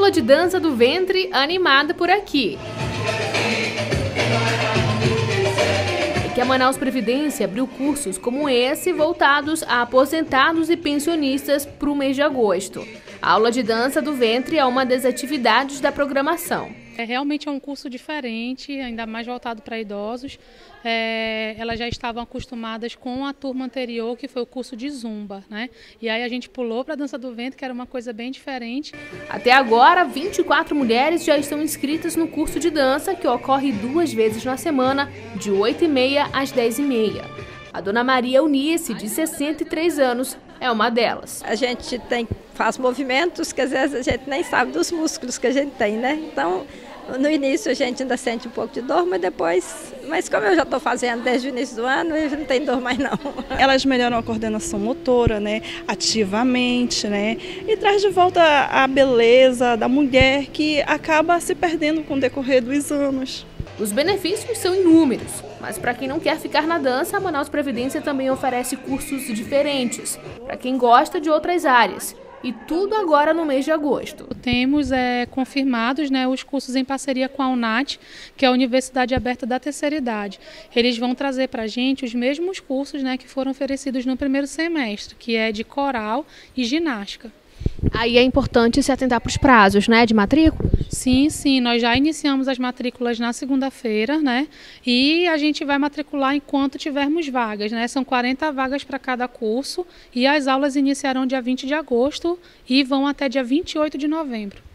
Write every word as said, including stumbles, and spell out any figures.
aula de dança do ventre animada por aqui. É que a Manaus Previdência abriu cursos como esse voltados a aposentados e pensionistas para o mês de agosto. A aula de dança do ventre é uma das atividades da programação. É, realmente é um curso diferente, ainda mais voltado para idosos. É, elas já estavam acostumadas com a turma anterior, que foi o curso de Zumba, né? E aí a gente pulou para a dança do ventre, que era uma coisa bem diferente. Até agora, vinte e quatro mulheres já estão inscritas no curso de dança, que ocorre duas vezes na semana, de oito e meia às dez e meia. A dona Maria Eunice, de sessenta e três anos, é uma delas. A gente tem, faz movimentos que às vezes a gente nem sabe dos músculos que a gente tem, né? Então, no início a gente ainda sente um pouco de dor, mas depois... Mas como eu já estou fazendo desde o início do ano, eu não tenho dor mais não. Elas melhoram a coordenação motora, né? Ativamente, né? E traz de volta a beleza da mulher que acaba se perdendo com o decorrer dos anos. Os benefícios são inúmeros, mas para quem não quer ficar na dança, a Manaus Previdência também oferece cursos diferentes, para quem gosta de outras áreas. E tudo agora no mês de agosto. Temos é, confirmados né, os cursos em parceria com a UNAT, que é a Universidade Aberta da Terceira Idade. Eles vão trazer para a gente os mesmos cursos né, que foram oferecidos no primeiro semestre, que é de coral e ginástica. Aí é importante se atentar para os prazos, né, de matrícula? Sim, sim, nós já iniciamos as matrículas na segunda-feira, né? E a gente vai matricular enquanto tivermos vagas, né? São quarenta vagas para cada curso e as aulas iniciarão dia vinte de agosto e vão até dia vinte e oito de novembro.